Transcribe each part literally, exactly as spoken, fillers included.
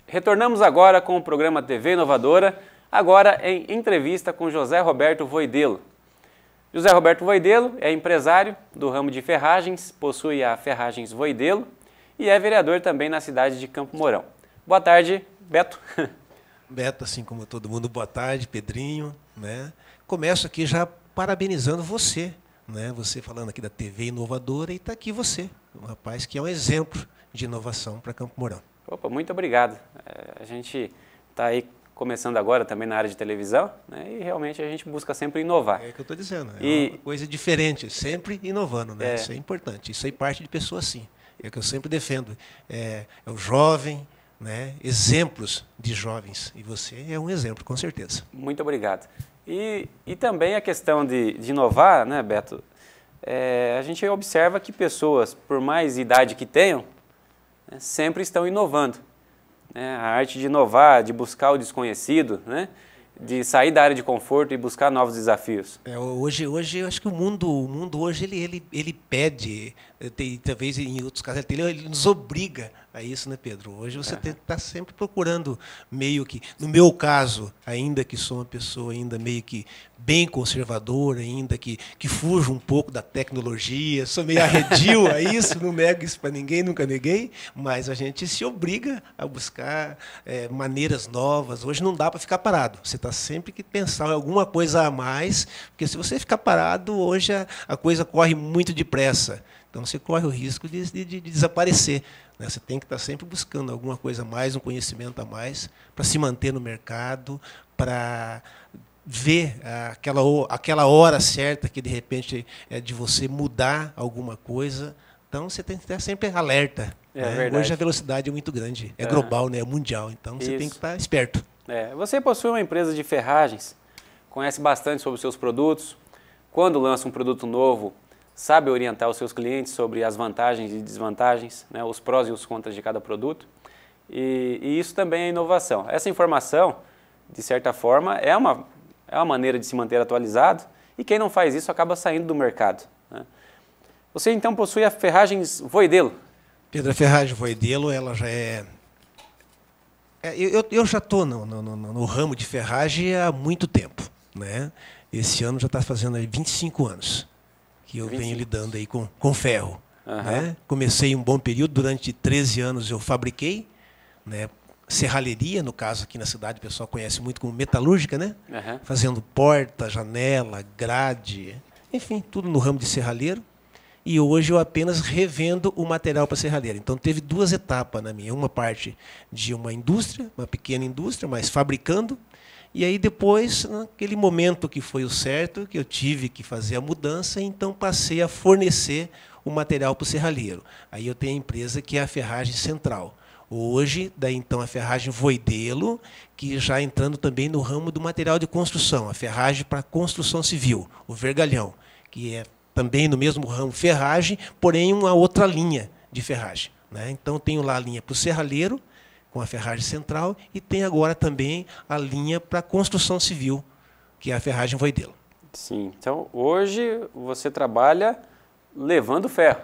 Retornamos agora com o programa T V Inovadora, agora em entrevista com José Roberto Voidelo. José Roberto Voidelo é empresário do ramo de ferragens, possui a Ferragens Voidelo e é vereador também na cidade de Campo Mourão. Boa tarde, Beto. Beto, assim como todo mundo, boa tarde, Pedrinho. Né? Começo aqui já parabenizando você, né? Você falando aqui da T V Inovadora, e está aqui você, um rapaz que é um exemplo de inovação para Campo Mourão. Opa, muito obrigado. A gente está aí começando agora também na área de televisão, né? E realmente a gente busca sempre inovar. É o que eu estou dizendo, é e... uma coisa diferente, sempre inovando, né? É. Isso é importante, isso aí parte de pessoas assim. É o que eu sempre defendo, é, é o jovem, né? Exemplos de jovens, e você é um exemplo, com certeza. Muito obrigado. E, e também a questão de, de inovar, né, Beto? É, a gente observa que pessoas, por mais idade que tenham, né, sempre estão inovando. Né? A arte de inovar, de buscar o desconhecido, né? De sair da área de conforto e buscar novos desafios. É, hoje, hoje, eu acho que o mundo, o mundo hoje ele, ele, ele pede, tem, talvez em outros casos ele, ele nos obriga a isso, né, Pedro? Hoje você tem que estar sempre procurando meio que, no meu caso, ainda que sou uma pessoa ainda meio que bem conservadora, ainda que, que fujo um pouco da tecnologia, sou meio arredio a isso, não nego isso para ninguém, nunca neguei, mas a gente se obriga a buscar é, maneiras novas. Hoje não dá para ficar parado, você está sempre que pensar em alguma coisa a mais, porque se você ficar parado, hoje a, a coisa corre muito depressa. Então você corre o risco de, de, de desaparecer. Né? Você tem que estar sempre buscando alguma coisa a mais, um conhecimento a mais, para se manter no mercado, para ver aquela, aquela hora certa que, de repente, é de você mudar alguma coisa. Então você tem que estar sempre alerta. É, né? verdade. Hoje a velocidade é muito grande, é, é. global, né? É mundial. Então você Isso. tem que estar esperto. É, você possui uma empresa de ferragens, conhece bastante sobre os seus produtos. Quando lança um produto novo, sabe orientar os seus clientes sobre as vantagens e desvantagens, né, os prós e os contras de cada produto. E, e isso também é inovação. Essa informação, de certa forma, é uma, é uma maneira de se manter atualizado, e quem não faz isso acaba saindo do mercado. Né? Você, então, possui a Ferragens Voidelo. Pedro, a Ferragem Voidelo, ela já é... é eu, eu já estou no, no, no, no ramo de ferragem há muito tempo. Né? Esse ano já está fazendo aí vinte e cinco anos. Que eu venho lidando aí com, com ferro. Uhum. Né? Comecei um bom período, durante treze anos eu fabriquei, né? Serralheria, no caso aqui na cidade o pessoal conhece muito como metalúrgica, né? Uhum. Fazendo porta, janela, grade, enfim, tudo no ramo de serralheiro. E hoje eu apenas revendo o material para serralheiro. Então teve duas etapas na minha, uma parte de uma indústria, uma pequena indústria, mas fabricando. E aí depois, naquele momento que foi o certo, que eu tive que fazer a mudança, então passei a fornecer o material para o serralheiro. Aí eu tenho a empresa que é a Ferragem Central. Hoje, daí então a Ferragem Voidelo, que já entrando também no ramo do material de construção, a ferragem para construção civil, o vergalhão, que é também no mesmo ramo ferragem, porém uma outra linha de ferragem. Né? Então tenho lá a linha para o serralheiro, com a Ferragem Central, e tem agora também a linha para construção civil, que é a Ferragem Voidelo. Sim, então hoje você trabalha levando ferro.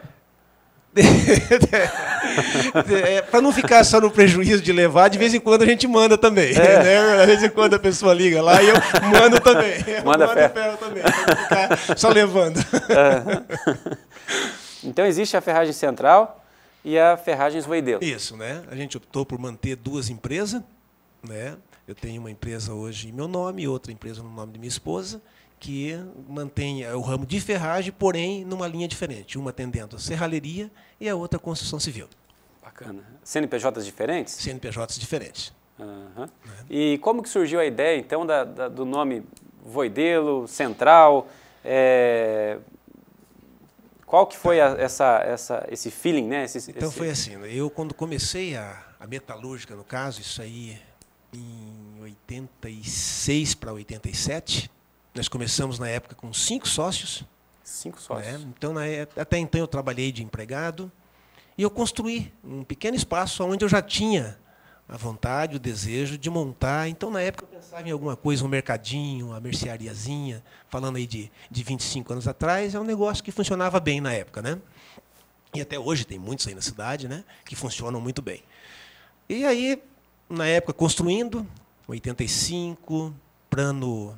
é, para não ficar só no prejuízo de levar, de vez em quando a gente manda também. É. Né? De vez em quando a pessoa liga lá e eu mando também. Eu manda mando ferro. ferro também, para não ficar só levando. É. Então existe a Ferragem Central e a Ferragens Voidelo. Isso, né? A gente optou por manter duas empresas. Né? Eu tenho uma empresa hoje em meu nome e outra empresa no nome de minha esposa, que mantém o ramo de ferragem, porém numa linha diferente. Uma atendendo a serralheria e a outra a construção civil. Bacana. C N P Js diferentes? C N P Js diferentes. Uhum. É. E como que surgiu a ideia, então, da, da, do nome Voidelo, Central? É... Qual que foi a, essa, essa, esse feeling, né? Esse, então esse... foi assim, eu quando comecei a, a metalúrgica, no caso, isso aí em oitenta e seis para oitenta e sete, nós começamos na época com cinco sócios. Cinco sócios. Né? Então, na, até então eu trabalhei de empregado e eu construí um pequeno espaço onde eu já tinha a vontade, o desejo de montar. Então, na época, eu pensava em alguma coisa, um mercadinho, uma merceariazinha, falando aí de, de vinte e cinco anos atrás, é um negócio que funcionava bem na época. Né? E até hoje tem muitos aí na cidade, né, que funcionam muito bem. E aí na época, construindo, oitenta e cinco, plano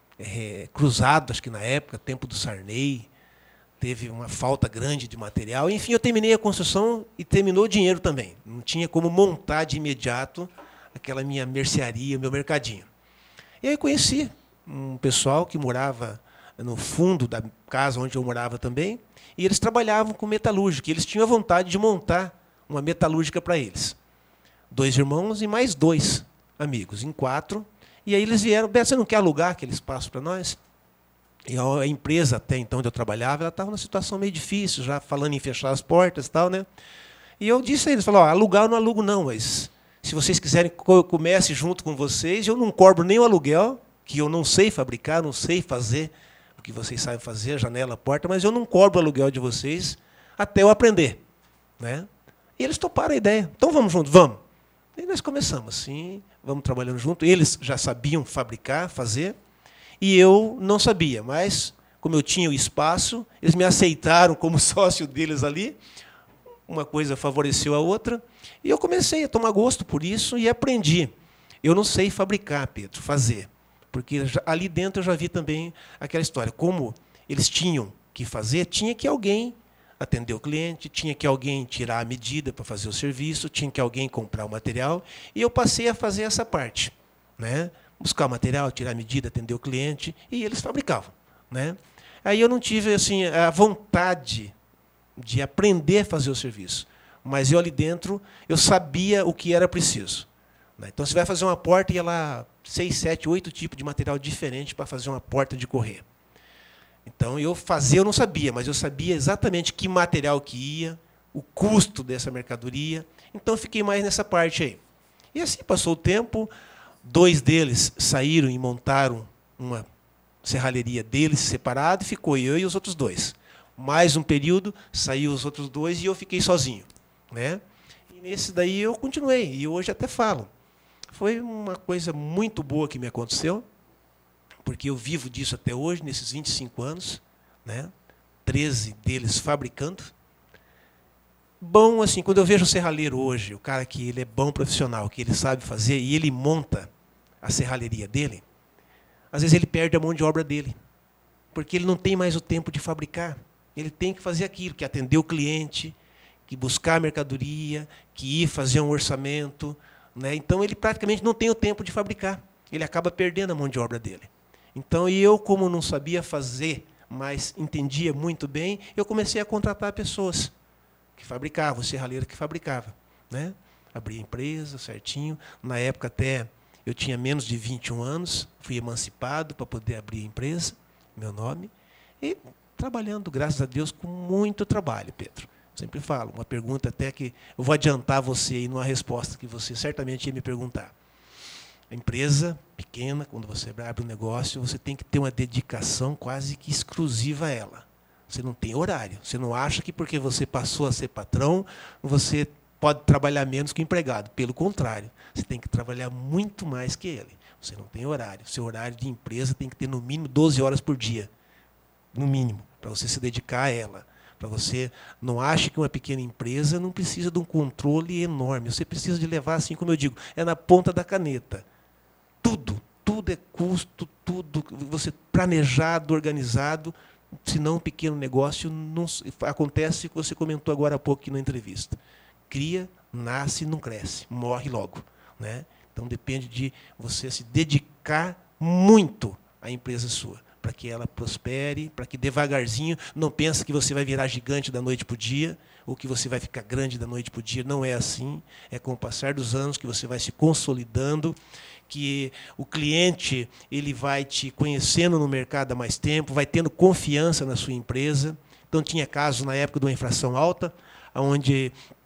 é, cruzado, acho que na época, tempo do Sarney, teve uma falta grande de material. Enfim, eu terminei a construção e terminou o dinheiro também. Não tinha como montar de imediato aquela minha mercearia, meu mercadinho. E aí conheci um pessoal que morava no fundo da casa onde eu morava também, e eles trabalhavam com metalúrgica. Eles tinham a vontade de montar uma metalúrgica para eles. Dois irmãos e mais dois amigos, em quatro. E aí eles vieram, Beto, você não quer alugar aquele espaço para nós? E a empresa, até então, onde eu trabalhava, ela estava numa situação meio difícil, já falando em fechar as portas e tal, né? E eu disse a eles, falei, ó, alugar eu não alugo não, mas se vocês quiserem que eu comece junto com vocês, eu não cobro nem o aluguel, que eu não sei fabricar, não sei fazer o que vocês sabem fazer, janela, porta, mas eu não cobro o aluguel de vocês até eu aprender, né? E eles toparam a ideia. Então vamos junto, vamos. E nós começamos assim, vamos trabalhando junto. Eles já sabiam fabricar, fazer, e eu não sabia, mas como eu tinha o espaço, eles me aceitaram como sócio deles ali. Uma coisa favoreceu a outra, e eu comecei a tomar gosto por isso e aprendi. Eu não sei fabricar, Pedro, fazer, porque já, ali dentro eu já vi também aquela história. Como eles tinham que fazer, tinha que alguém atender o cliente, tinha que alguém tirar a medida para fazer o serviço, tinha que alguém comprar o material, e eu passei a fazer essa parte, né? Buscar o material, tirar a medida, atender o cliente, e eles fabricavam, né? Aí eu não tive assim a vontade de aprender a fazer o serviço, mas eu ali dentro eu sabia o que era preciso, né? Então você vai fazer uma porta e ia lá seis, sete, oito tipos de material diferente para fazer uma porta de correr. Então, eu fazia, eu não sabia, mas eu sabia exatamente que material que ia, o custo dessa mercadoria. Então, eu fiquei mais nessa parte aí. E assim passou o tempo, dois deles saíram e montaram uma serralheria deles separada, e ficou eu e os outros dois. Mais um período, saiu os outros dois e eu fiquei sozinho, né? E nesse daí eu continuei, e hoje até falo. Foi uma coisa muito boa que me aconteceu, porque eu vivo disso até hoje, nesses vinte e cinco anos, né? treze deles fabricando. Bom, assim, quando eu vejo o serralheiro hoje, o cara que ele é bom profissional, que ele sabe fazer, e ele monta a serralheria dele, às vezes ele perde a mão de obra dele, porque ele não tem mais o tempo de fabricar. Ele tem que fazer aquilo, que atender o cliente, que buscar a mercadoria, que ir fazer um orçamento, né? Então, ele praticamente não tem o tempo de fabricar. Ele acaba perdendo a mão de obra dele. Então, e eu, como não sabia fazer, mas entendia muito bem, eu comecei a contratar pessoas que fabricavam, serralheiro que fabricava, né? Abri a empresa certinho. Na época, até, eu tinha menos de vinte e um anos, fui emancipado para poder abrir a empresa, meu nome, e trabalhando, graças a Deus, com muito trabalho, Pedro. Sempre falo, uma pergunta até que eu vou adiantar você aí numa resposta que você certamente ia me perguntar. A empresa pequena, quando você abre um negócio, você tem que ter uma dedicação quase que exclusiva a ela. Você não tem horário. Você não acha que porque você passou a ser patrão, você pode trabalhar menos que o empregado. Pelo contrário, você tem que trabalhar muito mais que ele. Você não tem horário. Seu horário de empresa tem que ter no mínimo doze horas por dia. No mínimo, para você se dedicar a ela. Para você não ache que uma pequena empresa não precisa de um controle enorme. Você precisa de levar, assim como eu digo, é na ponta da caneta. Tudo, tudo é custo, tudo, você planejado, organizado, senão um pequeno negócio não acontece o que você comentou agora há pouco aqui na entrevista. Cria, nasce, não cresce, morre logo, né? Então depende de você se dedicar muito à empresa sua, para que ela prospere, para que devagarzinho, não pense que você vai virar gigante da noite para o dia, ou que você vai ficar grande da noite para o dia. Não é assim. É com o passar dos anos que você vai se consolidando, que o cliente ele vai te conhecendo no mercado há mais tempo, vai tendo confiança na sua empresa. Então, tinha casos na época de uma inflação alta, onde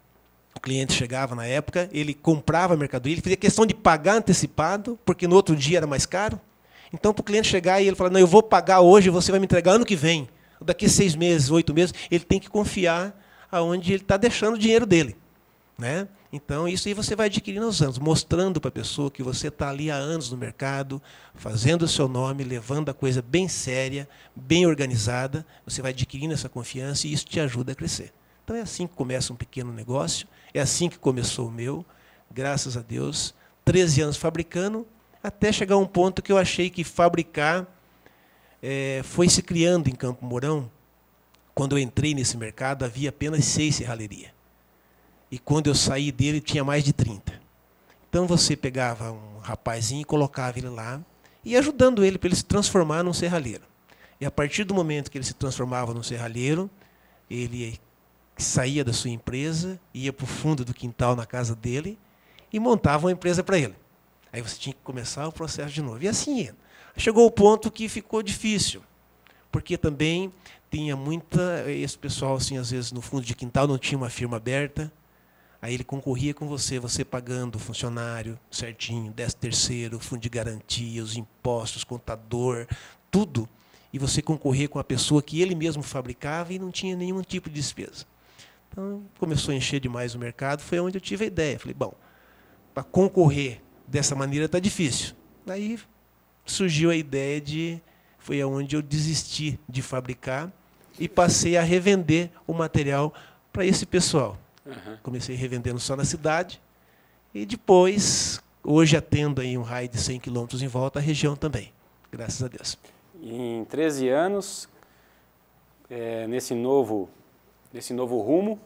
o cliente chegava na época, ele comprava a mercadoria, ele fazia questão de pagar antecipado, porque no outro dia era mais caro. Então, para o cliente chegar e ele falar, não, eu vou pagar hoje, você vai me entregar ano que vem, daqui a seis meses, oito meses, ele tem que confiar aonde ele está deixando o dinheiro dele, né? Então, isso aí você vai adquirindo aos anos, mostrando para a pessoa que você está ali há anos no mercado, fazendo o seu nome, levando a coisa bem séria, bem organizada, você vai adquirindo essa confiança e isso te ajuda a crescer. Então, é assim que começa um pequeno negócio, é assim que começou o meu, graças a Deus, treze anos fabricando, até chegar a um ponto que eu achei que fabricar é, foi se criando em Campo Mourão. Quando eu entrei nesse mercado, havia apenas seis serralherias. E quando eu saí dele, tinha mais de trinta. Então você pegava um rapazinho e colocava ele lá, e ajudando ele para ele se transformar num serralheiro. E a partir do momento que ele se transformava num serralheiro, ele saía da sua empresa, ia para o fundo do quintal na casa dele e montava uma empresa para ele. Aí você tinha que começar o processo de novo. E assim ia. Chegou o ponto que ficou difícil, porque também tinha muita... Esse pessoal, assim, às vezes, no fundo de quintal, não tinha uma firma aberta. Aí ele concorria com você, você pagando o funcionário certinho, décimo terceiro, fundo de garantia, os impostos, contador, tudo. E você concorria com a pessoa que ele mesmo fabricava e não tinha nenhum tipo de despesa. Então, começou a encher demais o mercado, foi onde eu tive a ideia. Falei, bom, para concorrer dessa maneira está difícil. Daí surgiu a ideia de... Foi onde eu desisti de fabricar e passei a revender o material para esse pessoal. Uhum. Comecei revendendo só na cidade e depois, hoje atendo aí um raio de cem quilômetros em volta, a região também, graças a Deus. Em treze anos, é, nesse, novo, nesse novo rumo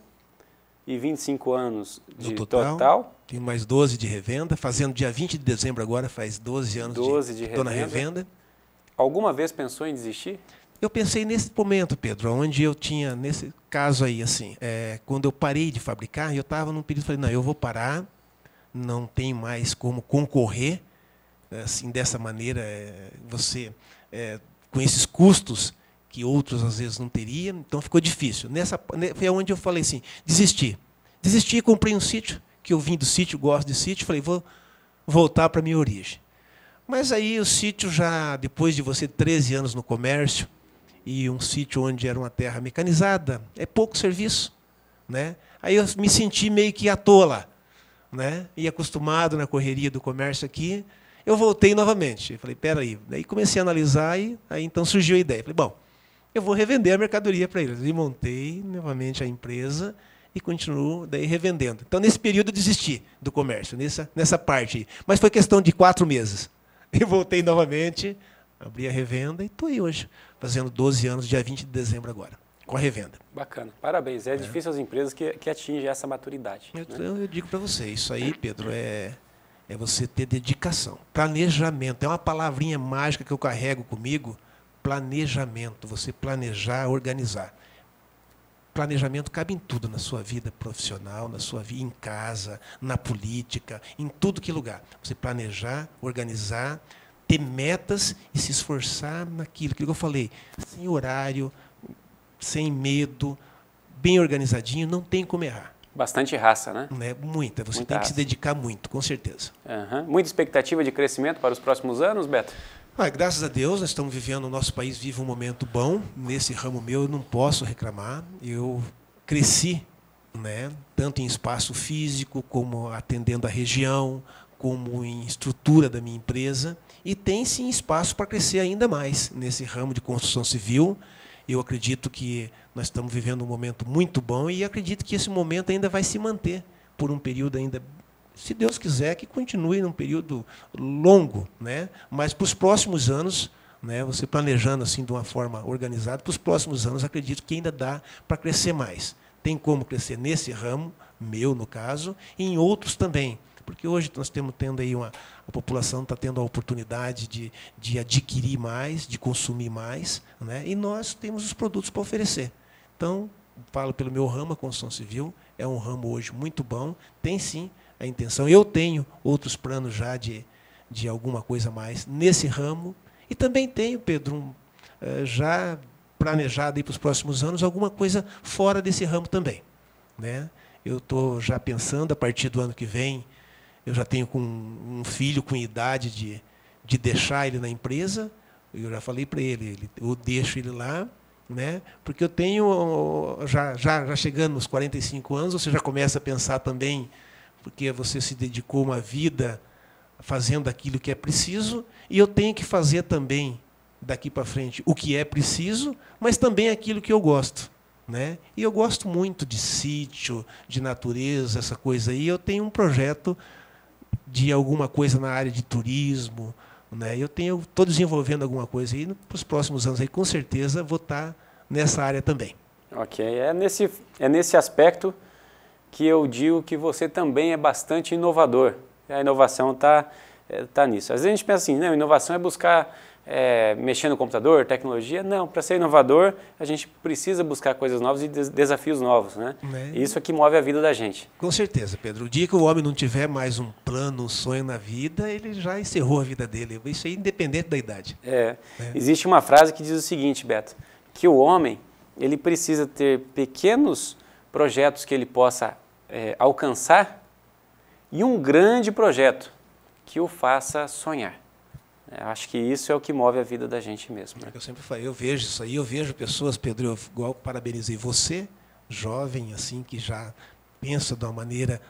e vinte e cinco anos de no total, total. Tenho mais doze de revenda, fazendo dia vinte de dezembro agora, faz doze anos doze de, de que estou na revenda. revenda. Alguma vez pensou em desistir? Eu pensei nesse momento, Pedro, onde eu tinha, nesse caso aí, assim, é, quando eu parei de fabricar, eu estava num período, falei, não, eu vou parar, não tem mais como concorrer, assim, dessa maneira, é, você, é, com esses custos que outros às vezes não teriam, então ficou difícil. Nessa, foi onde eu falei assim, desisti. Desisti, comprei um sítio, que eu vim do sítio, gosto de sítio, falei, vou voltar para a minha origem. Mas aí o sítio já, depois de você treze anos no comércio, e um sítio onde era uma terra mecanizada, é pouco serviço, né? Aí eu me senti meio que à toa lá, né? E acostumado na correria do comércio aqui, eu voltei novamente. Eu falei, peraí. Daí comecei a analisar e aí então surgiu a ideia. Falei, bom, eu vou revender a mercadoria para eles. E montei novamente a empresa e continuo daí revendendo. Então, nesse período, eu desisti do comércio, nessa, nessa parte aí. Mas foi questão de quatro meses. E voltei novamente, abri a revenda e estou aí hoje, fazendo doze anos, dia vinte de dezembro agora, com a revenda. Bacana, parabéns. É, é. difícil as empresas que, que atingem essa maturidade. Eu, né? eu digo para você, isso aí, Pedro, é, é você ter dedicação. Planejamento, é uma palavrinha mágica que eu carrego comigo, planejamento, você planejar, organizar. Planejamento cabe em tudo na sua vida profissional, na sua vida em casa, na política, em tudo que lugar. Você planejar, organizar, ter metas e se esforçar naquilo, aquilo que eu falei, sem horário, sem medo, bem organizadinho, não tem como errar. Bastante raça, né? É, muita, você Muita tem raça. que se dedicar muito, com certeza. Uhum. Muita expectativa de crescimento para os próximos anos, Beto? Ah, graças a Deus, nós estamos vivendo, o nosso país vive um momento bom. Nesse ramo meu, eu não posso reclamar. Eu cresci, né, tanto em espaço físico, como atendendo a região, como em estrutura da minha empresa. E tem, sim, espaço para crescer ainda mais nesse ramo de construção civil. Eu acredito que nós estamos vivendo um momento muito bom e acredito que esse momento ainda vai se manter por um período ainda, se Deus quiser, que continue num período longo, né? Mas para os próximos anos, né, você planejando assim de uma forma organizada, para os próximos anos, acredito que ainda dá para crescer mais. Tem como crescer nesse ramo, meu no caso, e em outros também. Porque hoje nós estamos tendo aí uma, a população está tendo a oportunidade de, de adquirir mais, de consumir mais, né? E nós temos os produtos para oferecer. Então, falo pelo meu ramo, a construção civil, é um ramo hoje muito bom, tem sim a intenção. Eu tenho outros planos já de, de alguma coisa a mais nesse ramo. E também tenho, Pedro, um, já planejado aí para os próximos anos alguma coisa fora desse ramo também, né? Eu estou já pensando, a partir do ano que vem, eu já tenho com um filho com idade de, de deixar ele na empresa. Eu já falei para ele, ele, eu deixo ele lá, né? Porque eu tenho, já, já, já chegando nos quarenta e cinco anos, você já começa a pensar também, porque você se dedicou uma vida fazendo aquilo que é preciso, e eu tenho que fazer também, daqui para frente, o que é preciso, mas também aquilo que eu gosto, né? E eu gosto muito de sítio, de natureza, essa coisa aí. Eu tenho um projeto de alguma coisa na área de turismo, né? Eu tenho, estou desenvolvendo alguma coisa aí, para os próximos anos aí, com certeza vou estar nessa área também. Ok, é nesse, é nesse aspecto que eu digo que você também é bastante inovador. A inovação está é, tá nisso. Às vezes a gente pensa assim, não, inovação é buscar é, mexer no computador, tecnologia. Não, para ser inovador, a gente precisa buscar coisas novas e des desafios novos, né? É. Isso é que move a vida da gente. Com certeza, Pedro. O dia que o homem não tiver mais um plano, um sonho na vida, ele já encerrou a vida dele. Isso é independente da idade. É. É. Existe uma frase que diz o seguinte, Beto, que o homem ele precisa ter pequenos projetos que ele possa é, alcançar e um grande projeto que o faça sonhar. Eu acho que isso é o que move a vida da gente mesmo. Né? Eu sempre falei, eu vejo isso aí, eu vejo pessoas, Pedro, eu igual parabenizei você, jovem, assim, que já pensa de uma maneira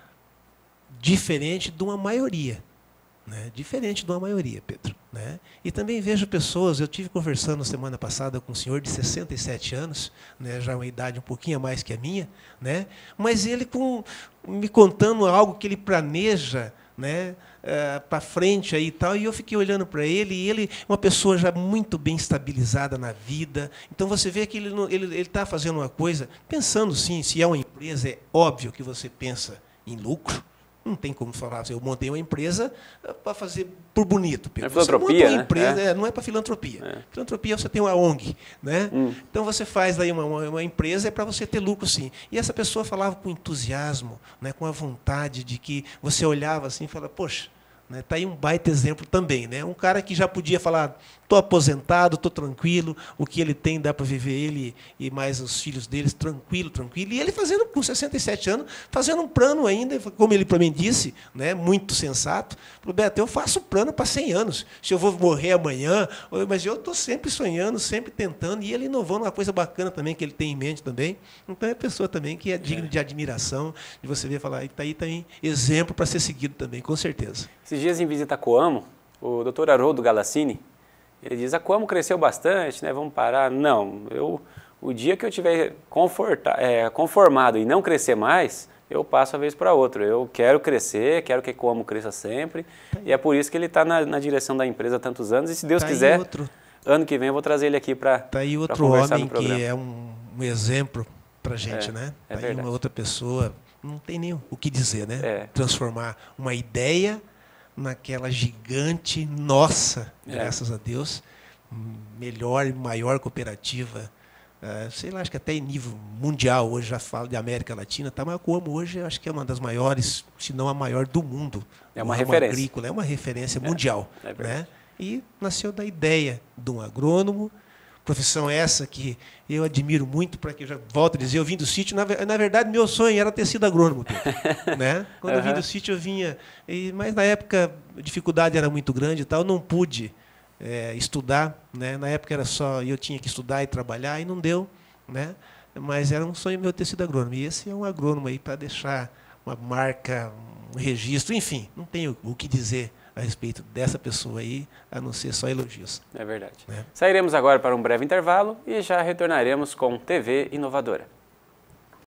diferente de uma maioria. Né? Diferente de uma maioria, Pedro. Né? E também vejo pessoas, eu tive conversando semana passada com um senhor de sessenta e sete anos, né, já uma idade um pouquinho a mais que a minha, né, mas ele com, me contando algo que ele planeja, né, uh, para frente aí e tal, e eu fiquei olhando para ele, e ele uma pessoa já muito bem estabilizada na vida. Então você vê que ele ele está fazendo uma coisa, pensando sim, se é uma empresa, é óbvio que você pensa em lucro. Não tem como falar, eu montei uma empresa para fazer por bonito. Pedro. É filantropia, uma empresa, né? É, não é para filantropia. É. Filantropia você tem uma O N G. Né? Hum. Então você faz aí uma, uma, uma empresa é para você ter lucro, sim. E essa pessoa falava com entusiasmo, né? Com a vontade de que você olhava assim e falava, poxa, né? Tá aí um baita exemplo também. Né? Um cara que já podia falar, estou aposentado, estou tranquilo, o que ele tem dá para viver ele e mais os filhos deles, tranquilo, tranquilo. E ele fazendo, com sessenta e sete anos, fazendo um plano ainda, como ele para mim disse, né, muito sensato, falou, Beto, eu faço plano para cem anos, se eu vou morrer amanhã, mas eu estou sempre sonhando, sempre tentando, e ele inovando uma coisa bacana também, que ele tem em mente também. Então é pessoa também que é digna de admiração, de você ver falar, está aí também exemplo para ser seguido também, com certeza. Esses dias em visita a Coamo, o doutor Haroldo Galassini, ele diz, a Coamo cresceu bastante, né? Vamos parar. Não, eu, o dia que eu estiver é, conformado e não crescer mais, eu passo a vez para outra. Eu quero crescer, quero que a Coamo cresça sempre, e é por isso que ele está na, na direção da empresa há tantos anos, e se Deus tá quiser, outro, ano que vem eu vou trazer ele aqui para tá aí outro homem que é um, um exemplo para a gente, é, né? É tá verdade. Aí uma outra pessoa, não tem nem o que dizer, né? É. Transformar uma ideia naquela gigante nossa, graças é. a Deus, melhor e maior cooperativa, uh, sei lá, acho que até em nível mundial, hoje já falo de América Latina, tá, mas a Coamo hoje acho que é uma das maiores, se não a maior do mundo. É uma referência. Agrícola, é uma referência é. mundial. É né? E nasceu da ideia de um agrônomo, profissão essa que eu admiro muito, para que eu já volto a dizer, eu vim do sítio, na, na verdade meu sonho era ter sido agrônomo. né? Quando uhum. eu vim do sítio eu vinha, e, mas na época a dificuldade era muito grande e tal, eu não pude é, estudar, né? Na época era só, eu tinha que estudar e trabalhar e não deu, né? Mas era um sonho meu ter sido agrônomo, e esse é um agrônomo aí para deixar uma marca, um registro, enfim, não tenho o que dizer a respeito dessa pessoa aí, a não ser só elogios. É verdade. Né? Sairemos agora para um breve intervalo e já retornaremos com T V Inovadora.